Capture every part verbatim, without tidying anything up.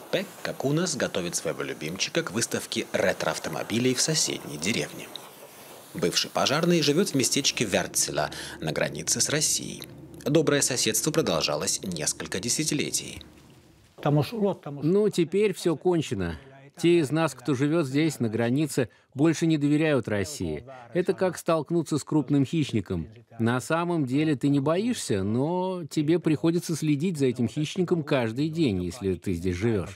Пекка Кунас готовит своего любимчика к выставке ретро-автомобилей в соседней деревне. Бывший пожарный живет в местечке Вяртсела на границе с Россией. Доброе соседство продолжалось несколько десятилетий. Ну, теперь все кончено. Те из нас, кто живет здесь, на границе, больше не доверяют России. Это как столкнуться с крупным хищником. На самом деле ты не боишься, но тебе приходится следить за этим хищником каждый день, если ты здесь живешь.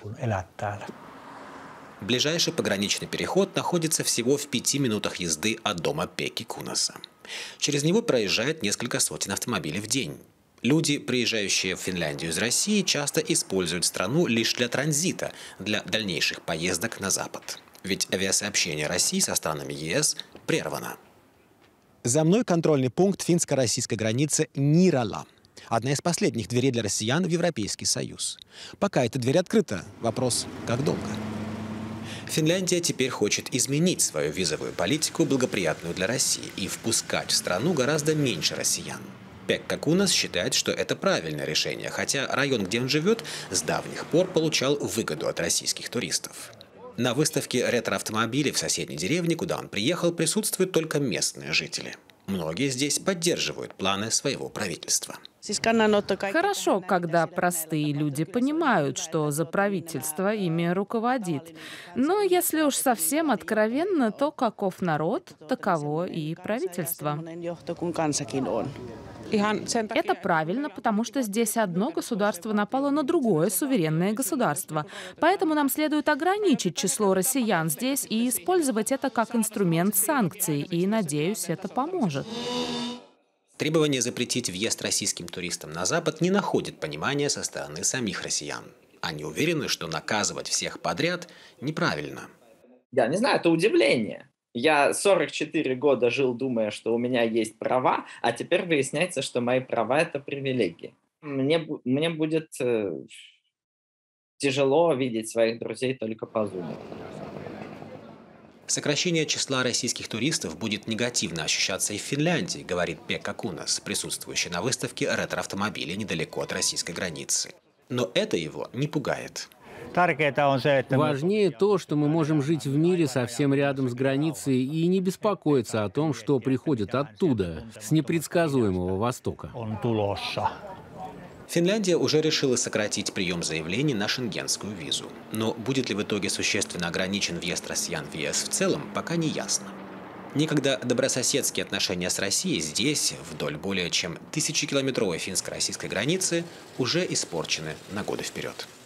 Ближайший пограничный переход находится всего в пяти минутах езды от дома Пекки Кунаса. Через него проезжает несколько сотен автомобилей в день. Люди, приезжающие в Финляндию из России, часто используют страну лишь для транзита, для дальнейших поездок на запад. Ведь авиасообщение России со странами ЕС прервано. За мной контрольный пункт финско-российской границы Нирала. Одна из последних дверей для россиян в Европейский Союз. Пока эта дверь открыта, вопрос – как долго? Финляндия теперь хочет изменить свою визовую политику, благоприятную для России, и впускать в страну гораздо меньше россиян. Пекка Кунас считает, что это правильное решение, хотя район, где он живет, с давних пор получал выгоду от российских туристов. На выставке ретро-автомобилей в соседней деревне, куда он приехал, присутствуют только местные жители. Многие здесь поддерживают планы своего правительства. Хорошо, когда простые люди понимают, что за правительство ими руководит. Но если уж совсем откровенно, то каков народ, таково и правительство. Это правильно, потому что здесь одно государство напало на другое суверенное государство. Поэтому нам следует ограничить число россиян здесь и использовать это как инструмент санкций. И, надеюсь, это поможет. Требование запретить въезд российским туристам на Запад не находит понимания со стороны самих россиян. Они уверены, что наказывать всех подряд неправильно. Я не знаю, это удивление. Я сорок четыре года жил, думая, что у меня есть права, а теперь выясняется, что мои права – это привилегии. Мне, мне будет э, тяжело видеть своих друзей только по Zoom. Сокращение числа российских туристов будет негативно ощущаться и в Финляндии, говорит Пекка Кунас, присутствующий на выставке ретро-автомобилей недалеко от российской границы. Но это его не пугает. Важнее то, что мы можем жить в мире совсем рядом с границей и не беспокоиться о том, что приходит оттуда, с непредсказуемого Востока. Финляндия уже решила сократить прием заявлений на шенгенскую визу. Но будет ли в итоге существенно ограничен въезд россиян в ЕС в целом, пока не ясно. Некогда добрососедские отношения с Россией здесь, вдоль более чем тысячекилометровой финско-российской границы, уже испорчены на годы вперед.